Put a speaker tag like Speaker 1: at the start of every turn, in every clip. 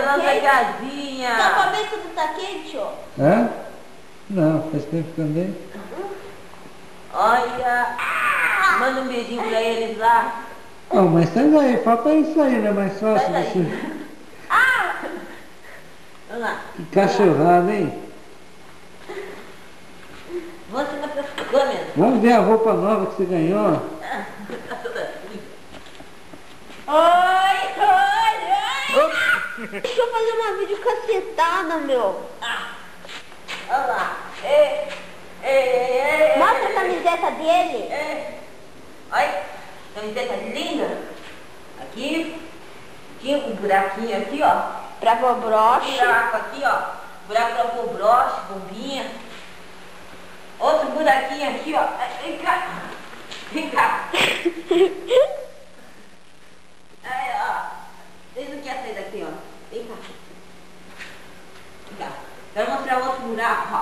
Speaker 1: nossa casinha.
Speaker 2: Só pra ver se tudo tá quente, ó.
Speaker 3: Hã? Não, faz tempo que eu andei.
Speaker 1: Olha, manda um beijinho pra eles lá.
Speaker 3: Oh, mas sai daí, falta isso aí, né? Mais fácil
Speaker 1: Sai daí.
Speaker 3: você.
Speaker 1: Vamos lá.
Speaker 3: Que cachorrada, hein?
Speaker 1: Você tá pra câmera.
Speaker 3: Vamos ver a roupa nova que você ganhou.
Speaker 2: Oi. Deixa eu fazer uma vídeo cacetada, meu.
Speaker 1: Olha lá.
Speaker 2: Mostra a camiseta dele.
Speaker 1: Olha, camiseta linda. Aqui. Tinha um buraquinho aqui, ó.
Speaker 2: Pra pôr broche.
Speaker 1: Buraco aqui, ó. Buraco pra pôr broche, bombinha. Outro buraquinho aqui, ó. Vem cá. Vem cá. Aí, ó. Vocês não querem sair daqui, ó. Vem cá. Vem cá. Quero mostrar outro buraco, ó.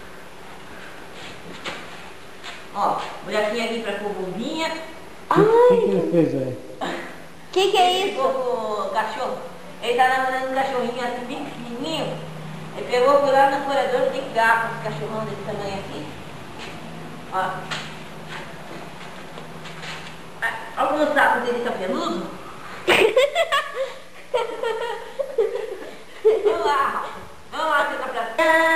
Speaker 1: Ó, buraquinho aqui pra pôr bombinha.
Speaker 3: O que ele fez aí?
Speaker 2: Que é isso?
Speaker 1: O cachorro. Ele tá namorando um cachorrinho assim, bem pequenininho. Ele pegou por lá no corredor, tem gato, esse cachorrão desse tamanho aqui. Ó. Olha como o saco dele tá peludo. Vamos lá. Vamos lá, você tá pra...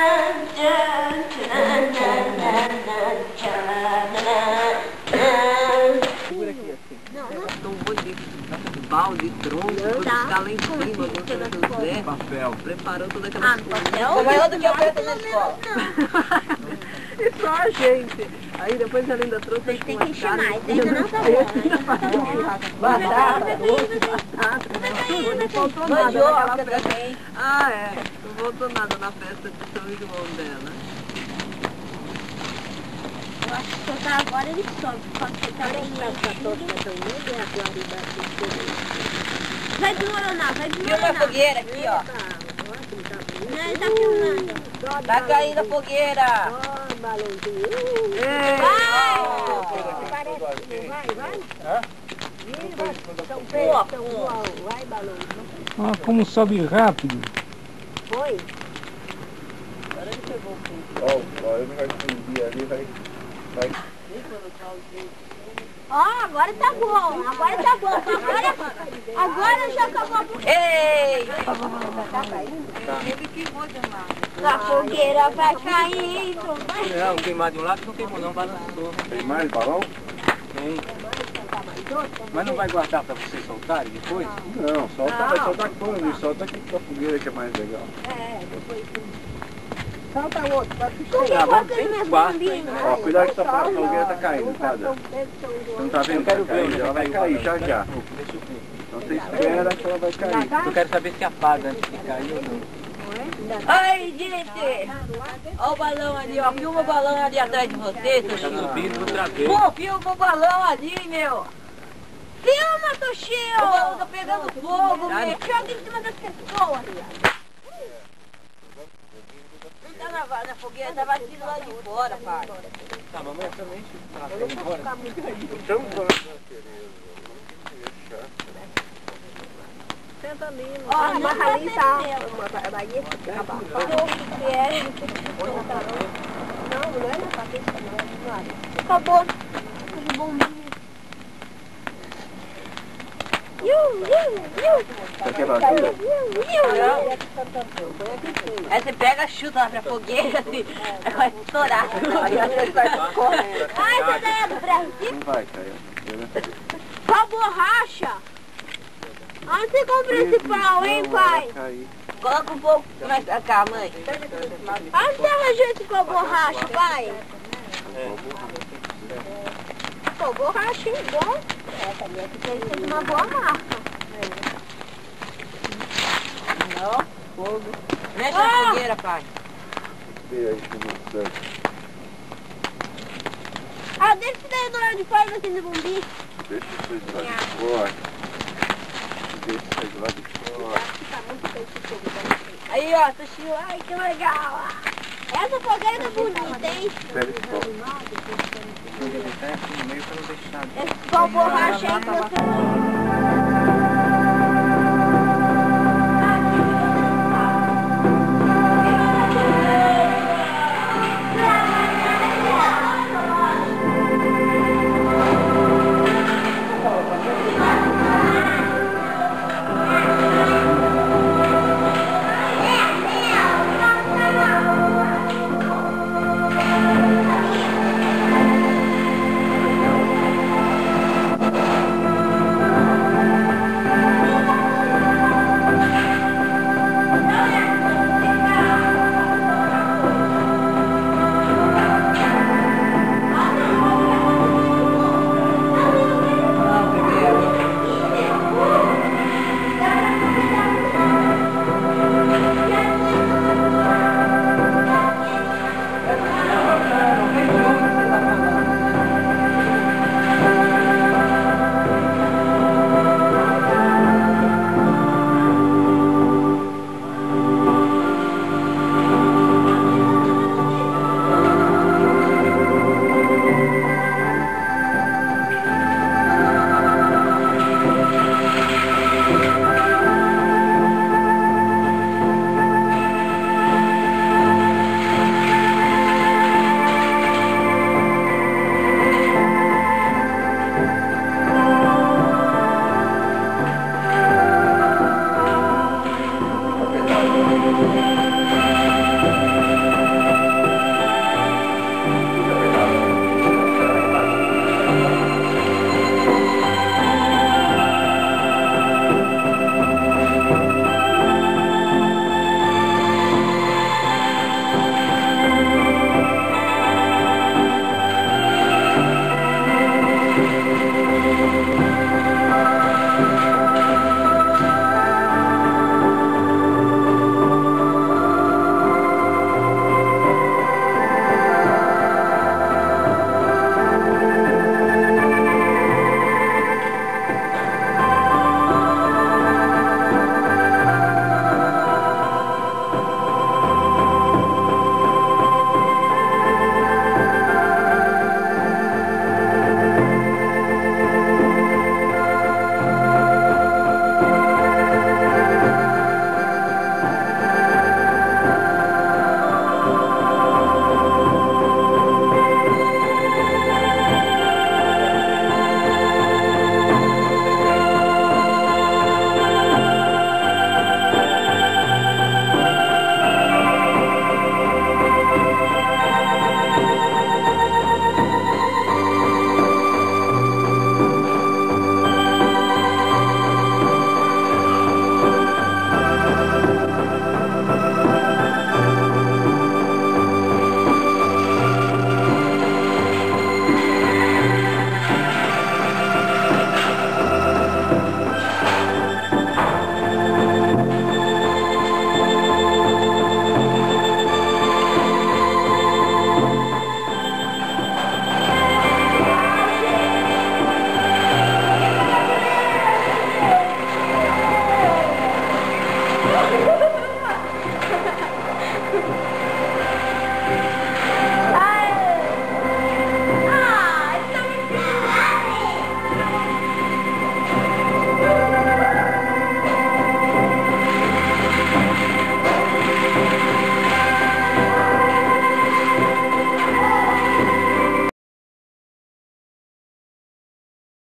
Speaker 4: Segura aqui assim. Não, um monte de balde, tronco, buscar lá em cima, Zé, papel. Preparou toda aquela coisa.
Speaker 1: Foi maior do que eu penso na escola.
Speaker 4: E só a gente. Aí depois ela ainda trouxe as
Speaker 2: Tem que encher mais,
Speaker 4: ainda
Speaker 2: não tá bom.
Speaker 4: batata, doce, batata. Não faltou nada naquela festa. Ah, é. Não faltou nada na festa de São João dela.
Speaker 2: Eu acho que soltar agora ele sobe. Pode soltar Vai desmoronar, vai
Speaker 1: Filma a
Speaker 2: desmoronar.
Speaker 1: fogueira aqui, ó.
Speaker 2: Não, ele tá filmando.
Speaker 1: Tá caindo a fogueira.
Speaker 3: Olha como sobe rápido.
Speaker 2: Foi? Ó, agora tá bom, agora tá bom. Agora já acabou.
Speaker 1: Ei!
Speaker 2: A fogueira vai caindo.
Speaker 4: Não, queimar de um lado não queimou não, balançou.
Speaker 5: Tem mais balão?
Speaker 4: Tem. Mas não vai guardar pra vocês soltarem depois?
Speaker 5: Não, vai soltar quando? Solta aqui com a fogueira que é mais legal.
Speaker 4: Solta outro, vai
Speaker 2: Por que você não é bombinho?
Speaker 5: Ó, cuidado que a fogueira tá caindo, tá? Você não tá vendo que tá caindo? Ela vai cair já já. Então você espera que ela vai cair.
Speaker 4: Eu quero saber se apaga antes de cair ou não.
Speaker 1: Ai, gente! Olha o balão ali, ó. Filma o balão ali atrás de você,
Speaker 4: Tá
Speaker 1: Toshio.
Speaker 4: subindo outra vez.
Speaker 1: Pô, filma o balão ali, meu.
Speaker 2: Filma,
Speaker 1: O
Speaker 2: Toshio!
Speaker 1: balão tá pegando fogo, meu.
Speaker 2: Joga em cima das pessoas.
Speaker 1: Não tá na fogueira, tá batido lá de fora, pai.
Speaker 4: Tá, mamãe também tá indo embora. Senta ali.
Speaker 2: Ó, mas ali tá. Acabou. De bombinha.
Speaker 5: Tá quebrado?
Speaker 1: Aí você pega, chuta lá pra fogueira, assim, aí vai estourar. Aí você vai correndo.
Speaker 2: Ai, essa daí é do Brasil.
Speaker 5: Não vai cair.
Speaker 2: Só borracha. Onde você compra esse pau, hein, pai?
Speaker 5: Cair.
Speaker 1: Coloca um pouco mais pra cá, mãe.
Speaker 2: Onde você arranjou esse pau borracha, pai? Pô, borracha, hein, bom. Tem que ser de uma boa marca.
Speaker 1: Não, fogo. Mexe na fogueira, pai.
Speaker 5: Vê aí como tá.
Speaker 2: Ah, deixa isso daí do lado de fora daquele bombinho.
Speaker 5: Deixa isso aí do lado de fora. Deixa isso aí do lado de fora.
Speaker 1: Aí, ó, Toshio, ai, que legal.
Speaker 2: Essa fogueira tá bonita, hein?
Speaker 5: Pega esse pau.
Speaker 4: No meio pra não deixar.
Speaker 2: Esse pau borracha aí que você...